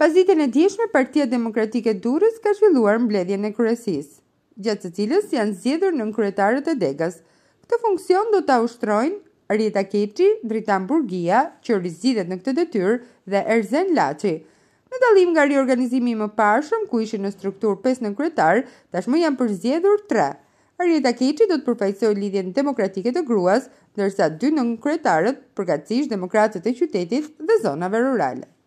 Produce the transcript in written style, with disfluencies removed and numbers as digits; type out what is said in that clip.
Pas ditën e dieshme, Partia Demokratike Durrës ka zhvilluar mbledhjen e kryesisë, gjatë së cilës janë zgjedhur nënkryetarët e degës. Këtë funksion do ta ushtrojnë Arieta Keçi, Dritan Burgia, që rizgjidhet në këtë detyrë, dhe Erzen Laçi. Në dallim nga riorganizimi i mëparshëm, ku ishin në strukturë 5 nënkryetar, tashmë janë përzgjedhur 3. Arieta Keçi do të përfaqësojë lidhjen demokratike të gruas, ndërsa 2 nënkretarët përkatësisht demokratët e qytetit dhe zonave rurale.